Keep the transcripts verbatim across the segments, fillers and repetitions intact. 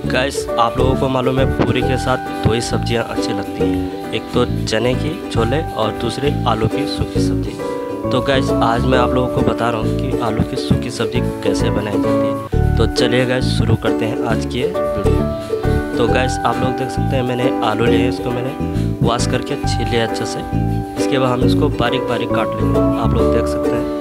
Guys, आप लोगों को मालूम है पूरी के साथ दो ही सब्जियां अच्छी लगती हैं, एक तो चने की छोले और दूसरी आलू की सूखी सब्जी। तो गाइस, आज मैं आप लोगों को बता रहा हूँ कि आलू की सूखी सब्जी कैसे बनाई जाती है। तो चलिए गाइस, शुरू करते हैं आज की वीडियो। तो गाइस, आप लोग देख सकते हैं मैंने आलू लिए, इसको मैंने वॉश करके छील लिया अच्छे से। इसके बाद हम इसको बारीक बारीक काट लेंगे। आप लोग देख सकते हैं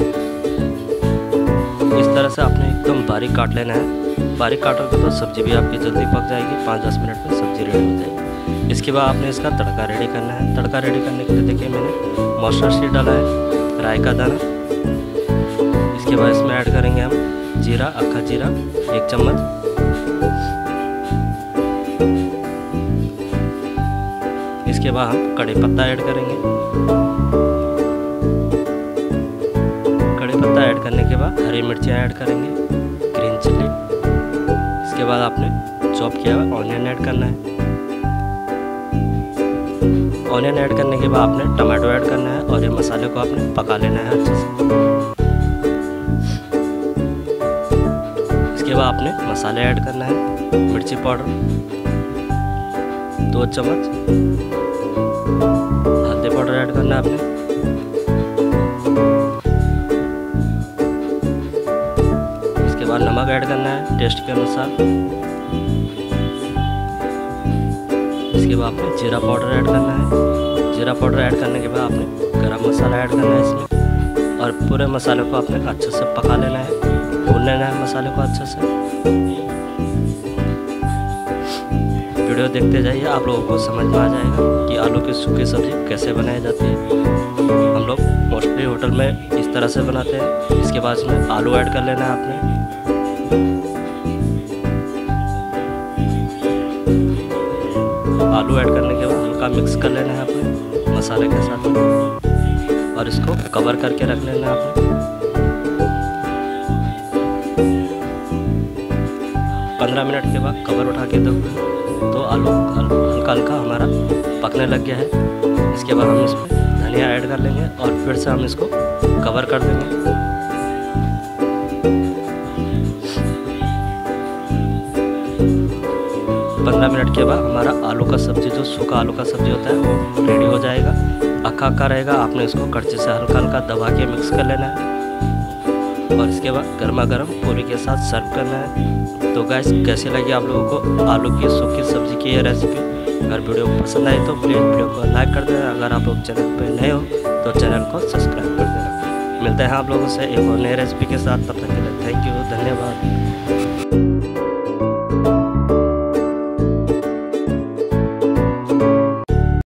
इस तरह से आपने एकदम बारीक काट लेना है। बारीक काटोगे तो सब्ज़ी भी आपकी जल्दी पक जाएगी, पाँच दस मिनट में सब्ज़ी रेडी हो जाएगी। इसके बाद आपने इसका तड़का रेडी करना है। तड़का रेडी करने के लिए देखिए मैंने मस्टर्ड सीड डाला है, राई का दाना। इसके बाद इसमें ऐड करेंगे हम जीरा, अक्खा जीरा एक चम्मच। इसके बाद हम कड़ी पत्ता ऐड करेंगे। कड़ी पत्ता ऐड करने के बाद हरी मिर्चियाँ ऐड करेंगे, ग्रीन चिल्ली। इसके बाद आपने चॉप किया हुआ ऑनियन ऐड करना है। ऑनियन ऐड करने के बाद आपने टमाटो ऐड करना है और ये मसाले को आपने पका लेना है अच्छे से। इसके बाद आपने मसाले ऐड करना है, मिर्ची पाउडर दो चम्मच, हल्दी पाउडर ऐड करना है आपने, इसके बाद नमक ऐड करना है टेस्ट के अनुसार। इसके बाद आपने जीरा पाउडर ऐड करना है। जीरा पाउडर ऐड करने के बाद आपने गरम मसाला ऐड करना है इसमें, और पूरे मसाले को आपने अच्छे से पका लेना है, भून लेना है मसाले को अच्छे से। वीडियो देखते जाइए, आप लोगों को समझ में आ जाएगा कि आलू की सूखी सब्ज़ी कैसे बनाई जाती है। हम लोग मोस्टली होटल में इस तरह से बनाते हैं। इसके बाद इसमें आलू ऐड कर लेना है आपने। आलू ऐड करने के बाद हल्का मिक्स कर लेना है आपने मसाले के साथ, और इसको कवर करके रख लेना है आपने। पंद्रह मिनट के बाद कवर उठा के दो तो आलू हल्का हल्का हमारा पकने लग गया है। इसके बाद हम इसमें धनिया ऐड कर लेंगे और फिर से हम इसको कवर कर देंगे। पंद्रह मिनट के बाद हमारा आलू का सब्ज़ी, जो सूखा आलू का सब्ज़ी होता है, वो रेडी हो जाएगा। अक्खा अक्खा रहेगा, आपने इसको कड़छी से हल्का हल्का दबा के मिक्स कर लेना है, और इसके बाद गर्मा गर्म पूरी के साथ सर्व करना है। तो गाइस, कैसी लगी आप लोगों को आलू की सूखी सब्ज़ी की ये रेसिपी? अगर वीडियो पसंद आई तो प्लीज़ वीडियो को लाइक कर देना। अगर आप लोग चैनल पर नए हो तो चैनल को सब्सक्राइब कर देना। मिलते हैं आप लोगों से एक और नई रेसिपी के साथ, तब तक के लिए थैंक यू, धन्यवाद।